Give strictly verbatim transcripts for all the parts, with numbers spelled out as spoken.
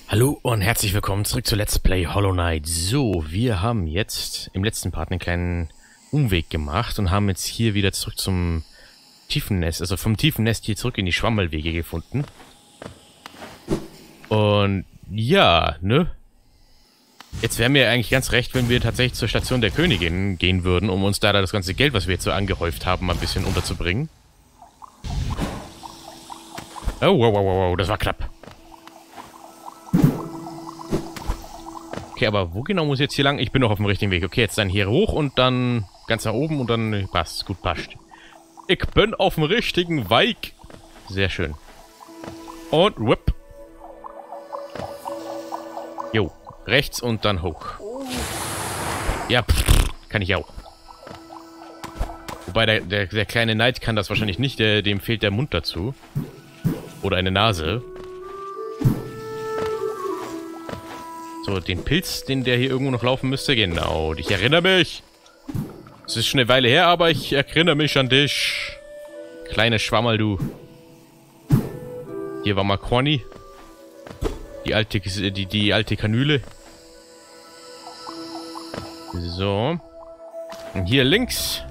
Hallo und herzlich willkommen zurück zu Let's Play Hollow Knight. So, wir haben jetzt im letzten Part einen kleinen Umweg gemacht und haben jetzt hier wieder zurück zum Tiefennest, also vom Tiefennest hier zurück in die Schwammerlwege gefunden. Und ja, ne? Jetzt wäre mir eigentlich ganz recht, wenn wir tatsächlich zur Station der Königin gehen würden, um uns da das ganze Geld, was wir jetzt so angehäuft haben, mal ein bisschen unterzubringen. Oh, wow, wow, wow, das war knapp. Okay, aber wo genau muss ich jetzt hier lang? Ich bin noch auf dem richtigen Weg. Okay, jetzt dann hier hoch und dann ganz nach oben und dann passt. Gut, passt. Ich bin auf dem richtigen Weg. Sehr schön. Und whip. Jo, rechts und dann hoch. Ja, pff, kann ich auch. Wobei der, der, der kleine Knight kann das wahrscheinlich nicht. Der, dem fehlt der Mund dazu. Oder eine Nase. So, den Pilz, den der hier irgendwo noch laufen müsste. Genau, ich erinnere mich. Es ist schon eine Weile her, aber ich erinnere mich an dich. Kleine Schwammerl, du. Hier war mal Corny. Die alte, die, die alte Kanüle. So. Und hier links.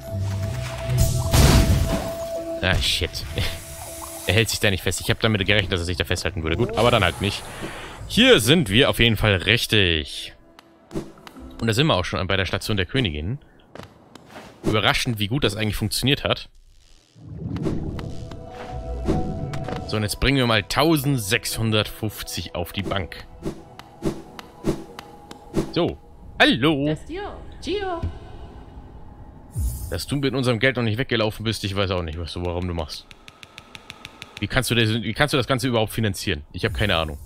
Ah, shit. Er hält sich da nicht fest. Ich habe damit gerechnet, dass er sich da festhalten würde. Gut, aber dann halt nicht. Hier sind wir auf jeden Fall richtig. Und da sind wir auch schon bei der Station der Königin. Überraschend, wie gut das eigentlich funktioniert hat. So, und jetzt bringen wir mal eintausendsechshundertfünfzig auf die Bank. So, hallo. Dass du mit unserem Geld noch nicht weggelaufen bist, ich weiß auch nicht, was du, warum du machst. Wie kannst du das, wie kannst du das Ganze überhaupt finanzieren? Ich habe keine Ahnung.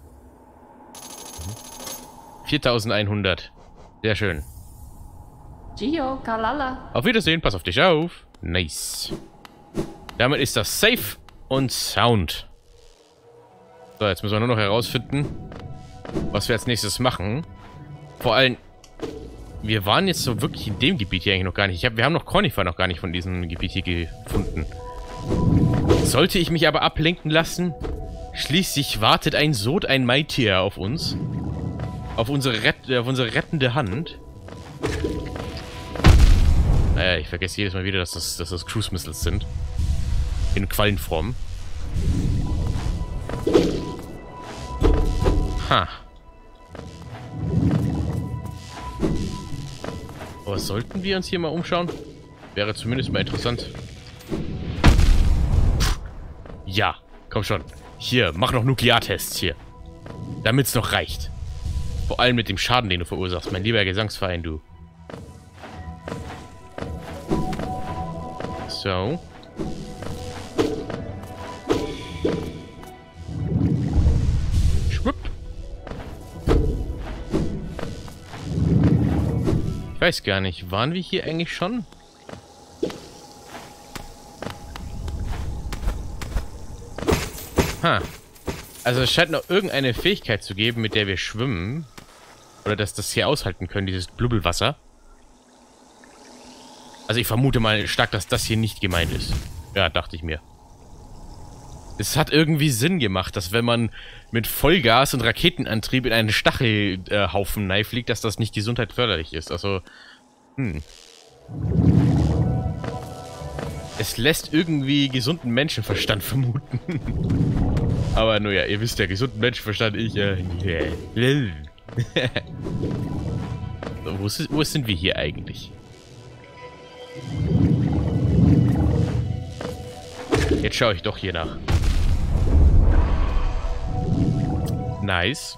viertausendeinhundert. Sehr schön. Gio, Kalala. Auf Wiedersehen, pass auf dich auf. Nice. Damit ist das safe und sound. So, jetzt müssen wir nur noch herausfinden, was wir als nächstes machen. Vor allem, wir waren jetzt so wirklich in dem Gebiet hier eigentlich noch gar nicht. Ich hab, wir haben noch Cornifer noch gar nicht von diesem Gebiet hier gefunden. Sollte ich mich aber ablenken lassen? Schließlich wartet ein Sod, ein Maitier auf uns. Auf unsere, Rett auf unsere rettende Hand. Naja, ich vergesse jedes Mal wieder, dass das, dass das Cruise Missiles sind. In Quallenform. Ha. Aber sollten wir uns hier mal umschauen? Wäre zumindest mal interessant. Puh. Ja, komm schon. Hier, mach noch Nukleartests hier. Damit's noch reicht. Vor allem mit dem Schaden, den du verursachst, mein lieber Gesangsverein, du. So. Schwupp. Ich weiß gar nicht, waren wir hier eigentlich schon? Ha. Also es scheint noch irgendeine Fähigkeit zu geben, mit der wir schwimmen. Oder dass das hier aushalten können, dieses Blubbelwasser. Also ich vermute mal stark, dass das hier nicht gemeint ist. Ja, dachte ich mir. Es hat irgendwie Sinn gemacht, dass wenn man mit Vollgas und Raketenantrieb in einen Stachelhaufen äh, fliegt, dass das nicht gesundheitsförderlich ist. Also, hm. Es lässt irgendwie gesunden Menschenverstand vermuten. Aber nur ja, ihr wisst ja, gesunden Menschenverstand, ich, äh, yeah. So, wo, ist, wo sind wir hier eigentlich? Jetzt schaue ich doch hier nach. Nice.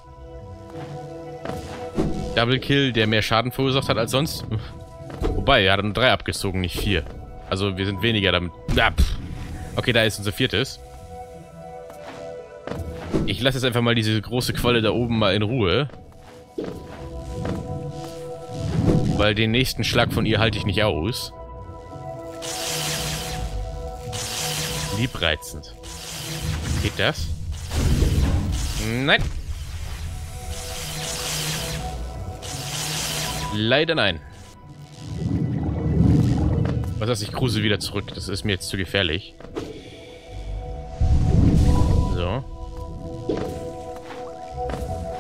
Double Kill, der mehr Schaden verursacht hat als sonst. Wobei, er hat nur drei abgezogen, nicht vier. Also wir sind weniger damit. Ah, okay, da ist unser viertes. Ich lasse jetzt einfach mal diese große Qualle da oben mal in Ruhe. Weil den nächsten Schlag von ihr halte ich nicht aus. Liebreizend. Geht das? Nein. Leider nein. Was heißt, ich cruise wieder zurück. Das ist mir jetzt zu gefährlich. So.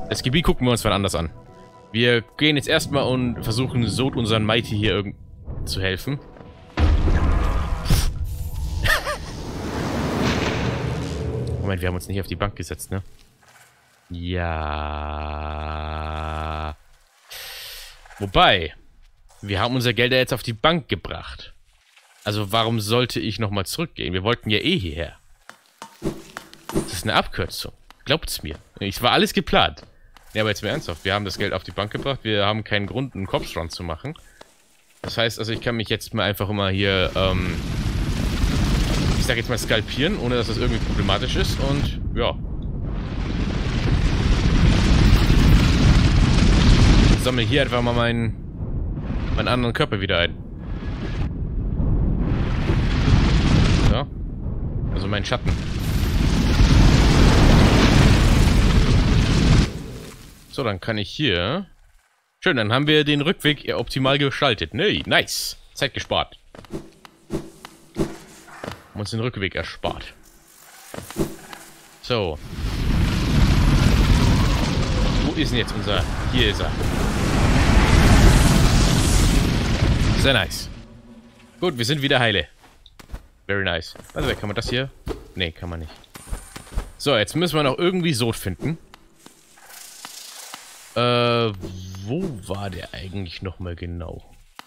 Das Gebiet gucken wir uns mal anders an. Wir gehen jetzt erstmal und versuchen Sod unseren Mighty hier irgend zu helfen. Moment, wir haben uns nicht auf die Bank gesetzt, ne? Ja. Wobei, wir haben unser Geld ja jetzt auf die Bank gebracht. Also warum sollte ich nochmal zurückgehen? Wir wollten ja eh hierher. Das ist eine Abkürzung. Glaubt's mir. Es war alles geplant. Ja, aber jetzt mal ernsthaft. Wir haben das Geld auf die Bank gebracht. Wir haben keinen Grund, einen Kopfstrand zu machen. Das heißt, also ich kann mich jetzt mal einfach immer hier, ähm, ich sag jetzt mal skalpieren, ohne dass das irgendwie problematisch ist. Und, ja. Ich sammle hier einfach mal meinen, meinen anderen Körper wieder ein. So. Also meinen Schatten. So, dann kann ich hier... Schön, dann haben wir den Rückweg optimal gestaltet. Nee, nice. Zeit gespart. Haben uns den Rückweg erspart. So. Wo ist denn jetzt unser... Hier ist er. Sehr nice. Gut, wir sind wieder heile. Very nice. Also, kann man das hier? Nee, kann man nicht. So, jetzt müssen wir noch irgendwie Sod finden. Äh, wo war der eigentlich nochmal genau?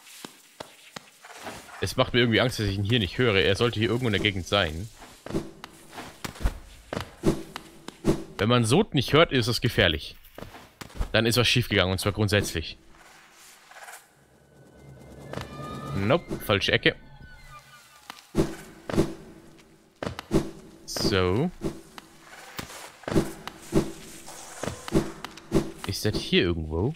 Es macht mir irgendwie Angst, dass ich ihn hier nicht höre. Er sollte hier irgendwo in der Gegend sein. Wenn man Sod nicht hört, ist es gefährlich. Dann ist was schiefgegangen, und zwar grundsätzlich. Nope, falsche Ecke. So. Ist das hier irgendwo?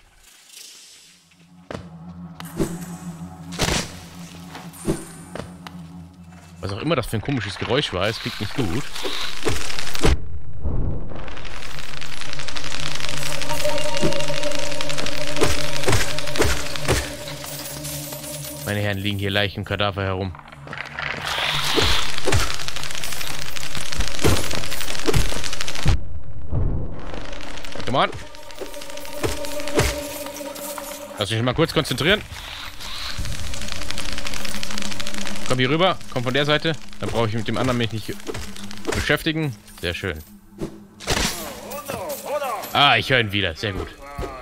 Was auch immer das für ein komisches Geräusch war, es klingt nicht gut. Meine Herren, liegen hier Leichen und Kadaver herum. Come on. Lass mich mal kurz konzentrieren. Komm hier rüber. Komm von der Seite. Dann brauche ich mit dem anderen mich nicht beschäftigen. Sehr schön. Ah, ich höre ihn wieder. Sehr gut.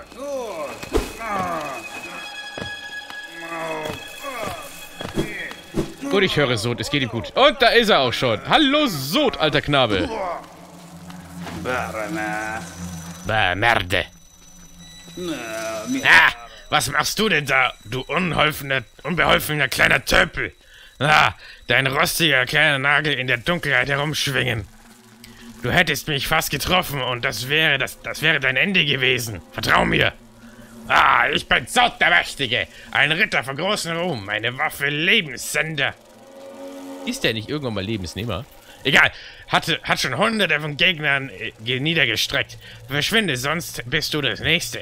Gut, ich höre Sod. Es geht ihm gut. Und da ist er auch schon. Hallo Sod, alter Knabe. Bah, Merde. Ah, was machst du denn da, du unbeholfener, unbeholfener kleiner Tölpel? Ah, dein rostiger kleiner Nagel in der Dunkelheit herumschwingen. Du hättest mich fast getroffen und das wäre, das, das wäre dein Ende gewesen. Vertrau mir. Ah, ich bin Sod der Mächtige. Ein Ritter von großem Ruhm. Eine Waffe Lebenssender. Ist der nicht irgendwann mal Lebensnehmer? Egal. Hatte, hat schon hunderte von Gegnern äh, niedergestreckt. Verschwinde, sonst bist du das Nächste.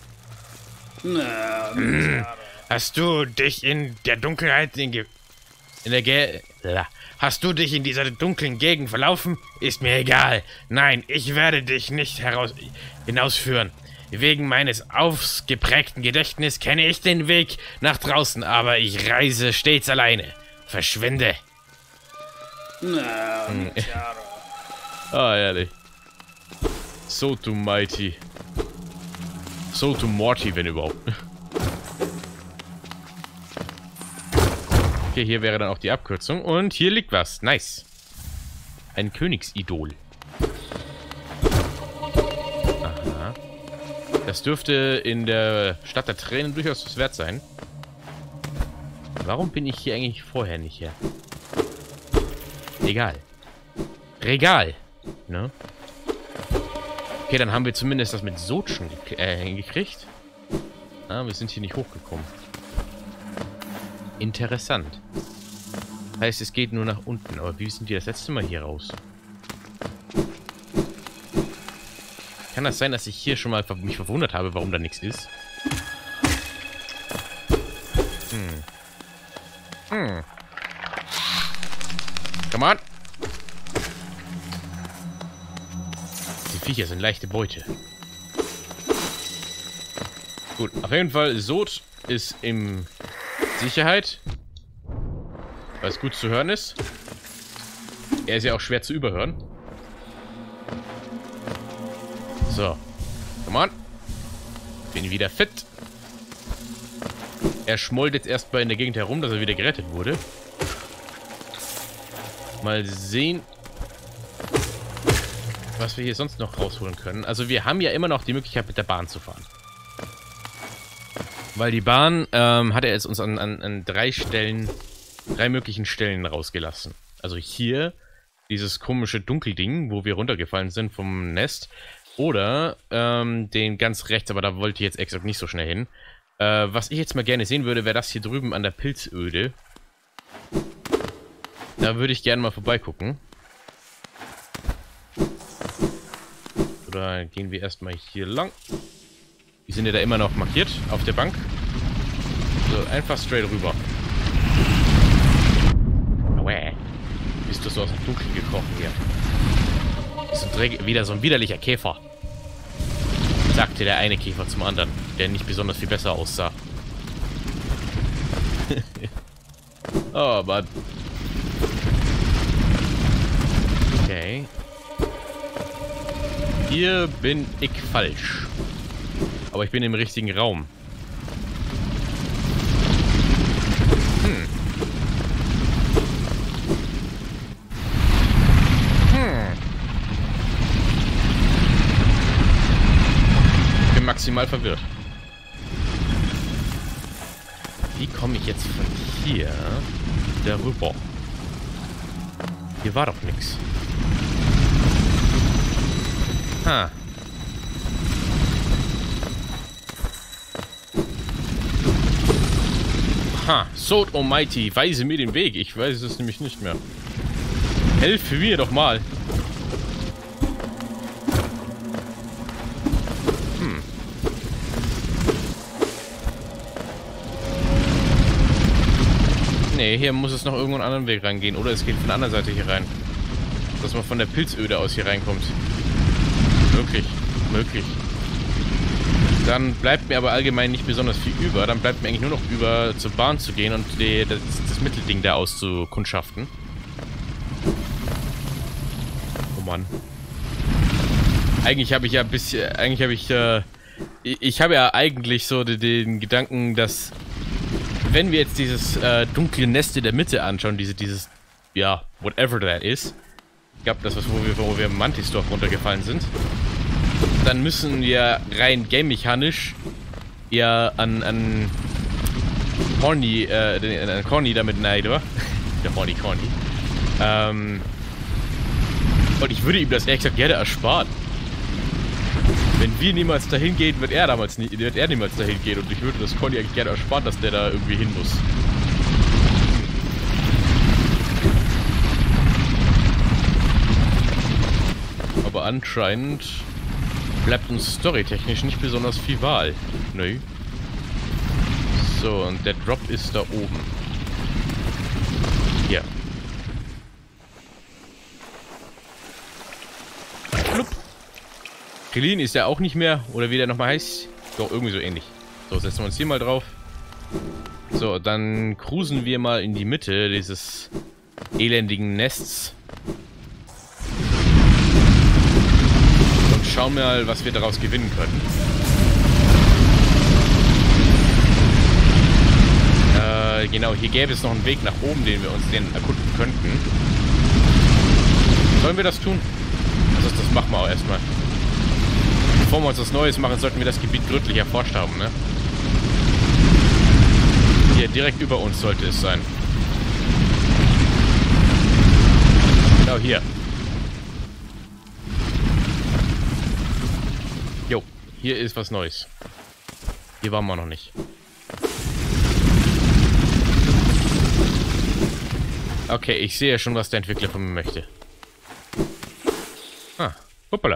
Hm. Hast du dich in der Dunkelheit in, Ge in der Ge Hast du dich in dieser dunklen Gegend verlaufen? Ist mir egal. Nein, ich werde dich nicht heraus hinausführen. Wegen meines ausgeprägten Gedächtnisses kenne ich den Weg nach draußen, aber ich reise stets alleine. Verschwinde. Hm. Ah, ehrlich. So to mighty. So to Morty, wenn überhaupt. Okay, hier wäre dann auch die Abkürzung. Und hier liegt was. Nice. Ein Königsidol. Aha. Das dürfte in der Stadt der Tränen durchaus was wert sein. Warum bin ich hier eigentlich vorher nicht her? Egal. Regal. Ne? Okay, dann haben wir zumindest das mit Sod schon gek äh, hingekriegt. Ah, wir sind hier nicht hochgekommen. Interessant. Heißt, es geht nur nach unten. Aber wie sind wir das letzte Mal hier raus? Kann das sein, dass ich hier schon mal mich verwundert habe, warum da nichts ist? Hm. Hm. Come on. Die Viecher sind leichte Beute. Gut, auf jeden Fall, Sod ist in Sicherheit. Was gut zu hören ist. Er ist ja auch schwer zu überhören. So. Come on. Bin wieder fit. Er schmollt jetzt erstmal in der Gegend herum, dass er wieder gerettet wurde. Mal sehen, was wir hier sonst noch rausholen können. Also wir haben ja immer noch die Möglichkeit, mit der Bahn zu fahren. Weil die Bahn ähm, hat er jetzt uns an, an, an drei Stellen, drei möglichen Stellen rausgelassen. Also hier dieses komische Dunkelding, wo wir runtergefallen sind vom Nest. Oder ähm, den ganz rechts, aber da wollte ich jetzt exakt nicht so schnell hin. Äh, was ich jetzt mal gerne sehen würde, wäre das hier drüben an der Pilzöde. Da würde ich gerne mal vorbeigucken. Oder gehen wir erstmal hier lang. Die sind ja da immer noch markiert auf der Bank. So, einfach straight rüber. Aue. Bist du so aus dem Dunkeln gekrochen hier? Ist ein Dreck, wieder so ein widerlicher Käfer. Sagte der eine Käfer zum anderen, der nicht besonders viel besser aussah. Oh, Mann. Okay. Hier bin ich falsch. Aber ich bin im richtigen Raum. Hm. Hm. Ich bin maximal verwirrt. Wie komme ich jetzt von hier darüber? Hier war doch nichts. Ha. Ha, Sod Almighty, weise mir den Weg. Ich weiß es nämlich nicht mehr. Helfe mir doch mal. Hm. Nee, hier muss es noch irgendwo einen anderen Weg reingehen. Oder es geht von der anderen Seite hier rein. Dass man von der Pilzöde aus hier reinkommt. Möglich. Möglich. Dann bleibt mir aber allgemein nicht besonders viel über. Dann bleibt mir eigentlich nur noch über, zur Bahn zu gehen und die, das, das Mittelding da auszukundschaften. Oh Mann. Eigentlich habe ich ja ein bisschen... Eigentlich habe ich... Äh, ich habe ja eigentlich so den, den Gedanken, dass... Wenn wir jetzt dieses äh, dunkle Nest in der Mitte anschauen, diese, dieses... Ja, whatever that is. Ich glaube, das was, wo wir, wo wir im Mantisdorf runtergefallen sind. Dann müssen wir rein game-mechanisch eher an, an Corny, äh, den, an Corny damit nein, oder? Der Horny Corny. Ähm, und ich würde ihm das ehrlich gesagt gerne ersparen. Wenn wir niemals dahin gehen, wird er damals nie, wird er niemals dahin gehen und ich würde das Corny eigentlich gerne ersparen, dass der da irgendwie hin muss. Aber anscheinend bleibt uns storytechnisch nicht besonders viel Wahl. Nö. So, und der Drop ist da oben. Hier. Flupp. Krillin ist ja auch nicht mehr, oder wie der nochmal heißt. Doch, irgendwie so ähnlich. So, setzen wir uns hier mal drauf. So, dann cruisen wir mal in die Mitte dieses elendigen Nests. Schauen wir mal, was wir daraus gewinnen können. Äh, genau, hier gäbe es noch einen Weg nach oben, den wir uns den erkunden könnten. Sollen wir das tun? Also das machen wir auch erstmal. Bevor wir uns was Neues machen, sollten wir das Gebiet gründlich erforscht haben, ne? Hier, direkt über uns sollte es sein. Genau, hier. Jo, hier ist was Neues. Hier waren wir noch nicht. Okay, ich sehe ja schon, was der Entwickler von mir möchte. Ah, hoppala.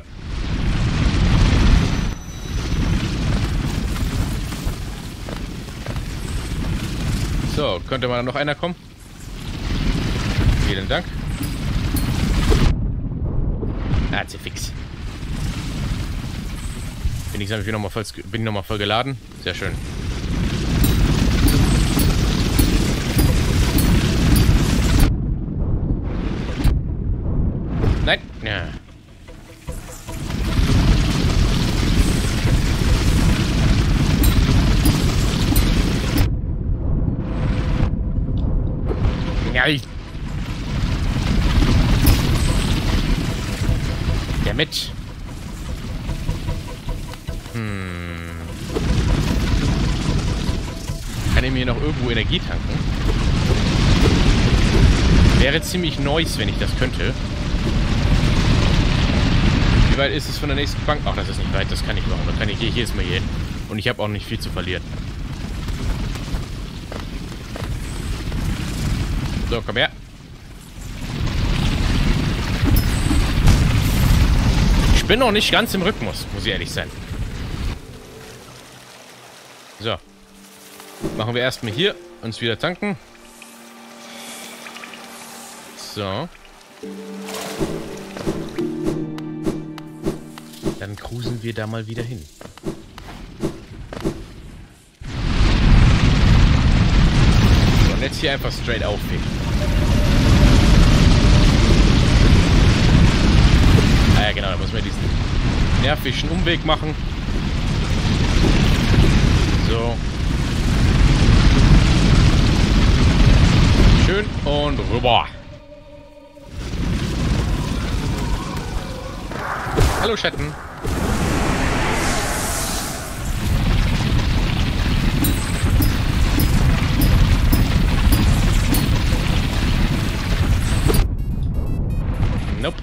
So, könnte mal noch einer kommen? Vielen Dank. Ah, fix. Bin ich, bin noch mal voll, bin noch mal voll geladen. Sehr schön. Nein. Ja. Nein. Damit. Hm. Kann ich mir noch irgendwo Energie tanken? Wäre ziemlich nice, wenn ich das könnte. Wie weit ist es von der nächsten Bank? Ach, das ist nicht weit, das kann ich machen. Da kann ich hier jedes Mal hier hin. Und ich habe auch nicht viel zu verlieren. So, komm her. Ich bin noch nicht ganz im Rhythmus, muss ich ehrlich sein. So. Machen wir erstmal hier uns wieder tanken. So. Dann cruisen wir da mal wieder hin. So, und jetzt hier einfach straight aufpicken. Ah ja, genau, da müssen wir diesen nervigen Umweg machen. So. Schön und rüber. Hallo, Chatten. Nope.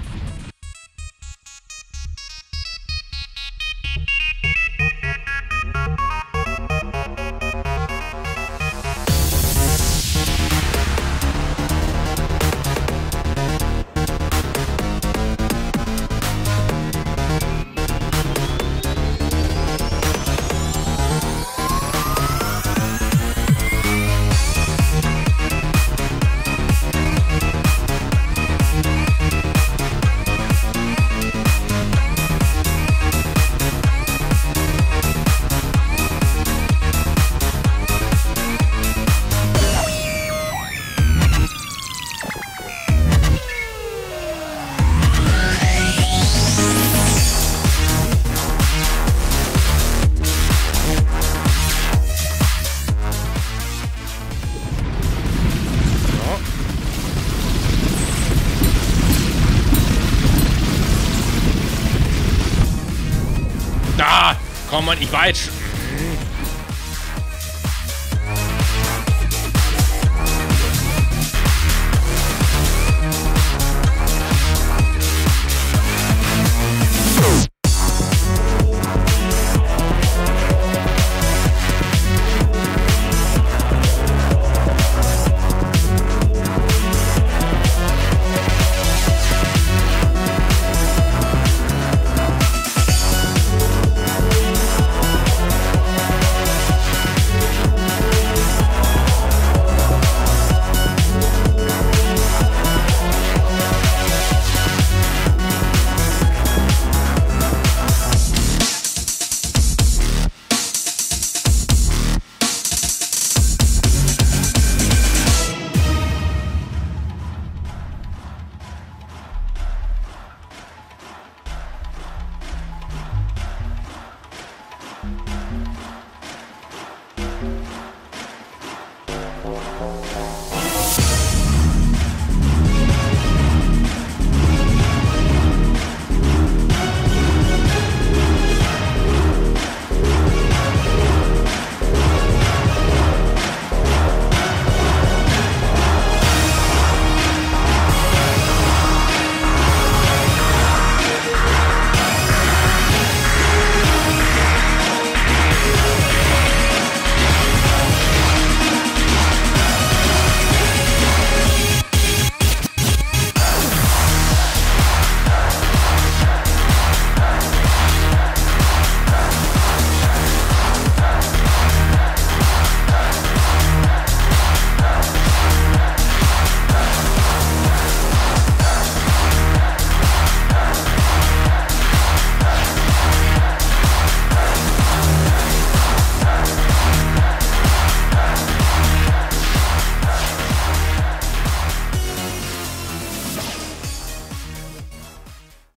Ah, komm mal, ich war jetzt